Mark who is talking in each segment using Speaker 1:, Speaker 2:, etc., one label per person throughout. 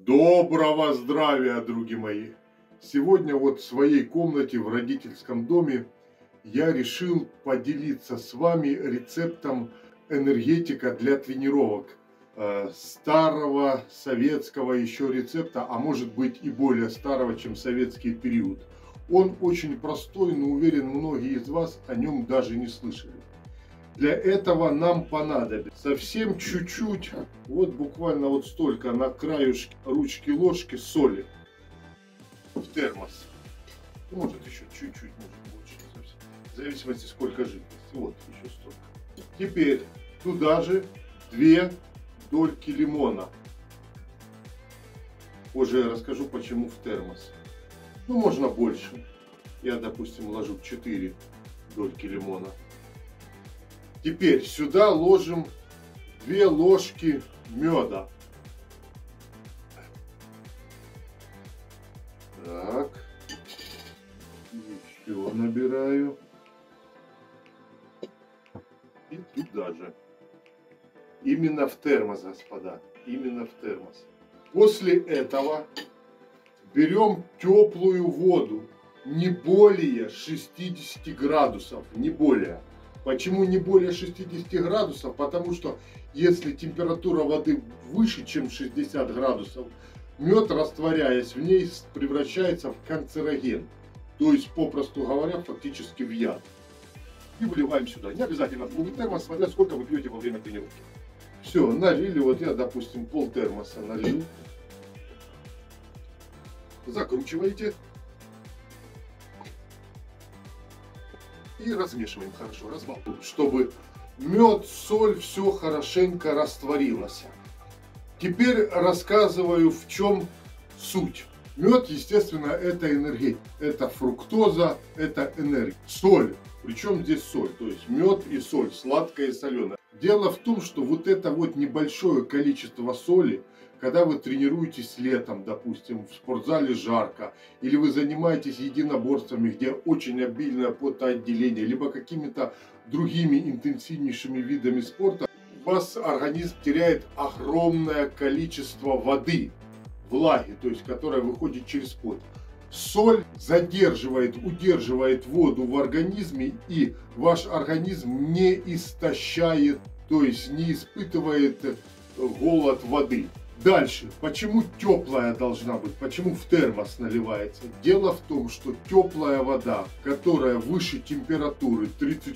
Speaker 1: Доброго здравия, други мои! Сегодня вот в своей комнате в родительском доме я решил поделиться с вами рецептом энергетика для тренировок. Старого советского еще рецепта, а может быть и более старого, чем советский период. Он очень простой, но уверен, многие из вас о нем даже не слышали. Для этого нам понадобится совсем чуть-чуть, вот буквально вот столько на краюшке ручки ложки соли в термос. Может еще чуть-чуть, может больше, совсем. В зависимости сколько жидкости. Вот еще столько. Теперь туда же 2 дольки лимона. Позже я расскажу, почему в термос. Ну, можно больше. Я, допустим, ложу 4 дольки лимона. Теперь сюда ложим 2 ложки меда. Так. Еще набираю. И туда же. Именно в термос, господа. Именно в термос. После этого берем теплую воду. Не более 60 градусов. Не более. Почему не более 60 градусов? Потому что если температура воды выше, чем 60 градусов, мед, растворяясь в ней, превращается в канцероген. То есть, попросту говоря, фактически в яд. И выливаем сюда. Не обязательно полный термос, смотря сколько вы пьете во время тренировки. Все, налили. Вот я, допустим, пол термоса налил. Закручиваете. И размешиваем хорошо, разбалтываем, чтобы мед, соль, все хорошенько растворилось. Теперь рассказываю, в чем суть. Мед, естественно, это энергетика, это фруктоза, это энергия. Соль, причем здесь соль, то есть мед и соль, сладкое и соленое. Дело в том, что вот это вот небольшое количество соли, когда вы тренируетесь летом, допустим, в спортзале жарко, или вы занимаетесь единоборствами, где очень обильное потоотделение, либо какими-то другими интенсивнейшими видами спорта, у вас организм теряет огромное количество воды, влаги, то есть которая выходит через пот. Соль задерживает, удерживает воду в организме, и ваш организм не истощает, то есть не испытывает голод воды. Дальше, почему теплая должна быть, почему в термос наливается? Дело в том, что теплая вода, которая выше температуры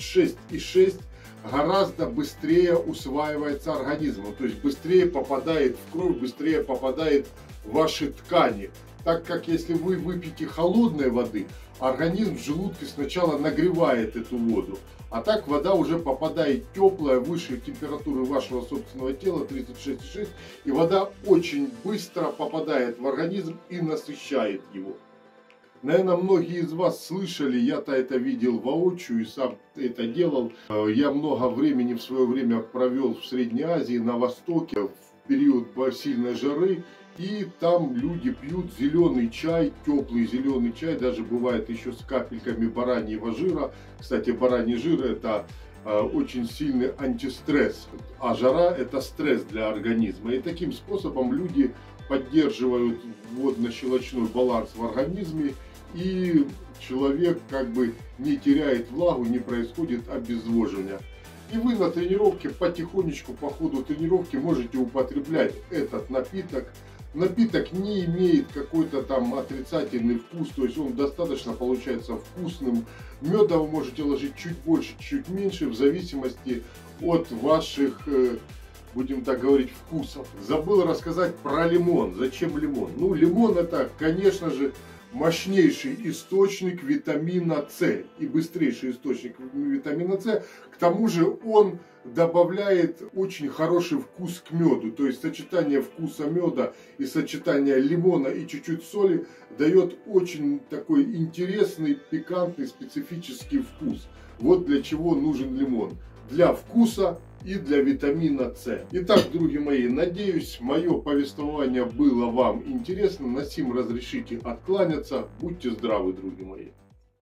Speaker 1: 36,6, гораздо быстрее усваивается организмом, то есть быстрее попадает в кровь, быстрее попадает в ваши ткани. Так как если вы выпьете холодной воды, организм в желудке сначала нагревает эту воду, а так вода уже попадает теплая, выше температуры вашего собственного тела, 36,6, и вода очень быстро попадает в организм и насыщает его. Наверное, многие из вас слышали, я-то это видел воочию и сам это делал. Я много времени в свое время провел в Средней Азии, на Востоке, в период сильной жары. И там люди пьют зеленый чай, теплый зеленый чай, даже бывает еще с капельками бараньего жира. Кстати, бараний жир это очень сильный антистресс, а жара это стресс для организма. И таким способом люди поддерживают водно-щелочной баланс в организме, и человек как бы не теряет влагу, не происходит обезвоживания. И вы на тренировке потихонечку по ходу тренировки можете употреблять этот напиток. Напиток не имеет какой-то там отрицательный вкус, то есть он достаточно получается вкусным. Меда вы можете ложить чуть больше, чуть меньше, в зависимости от ваших, будем так говорить, вкусов. Забыл рассказать про лимон. Зачем лимон? Ну, лимон это, конечно же, мощнейший источник витамина С и быстрейший источник витамина С. К тому же он добавляет очень хороший вкус к меду. То есть сочетание вкуса меда и сочетание лимона и чуть-чуть соли дает очень такой интересный, пикантный, специфический вкус. Вот для чего нужен лимон. Для вкуса и для витамина С. Итак, друзья мои, надеюсь, мое повествование было вам интересно. На сим разрешите откланяться. Будьте здравы, друзья мои.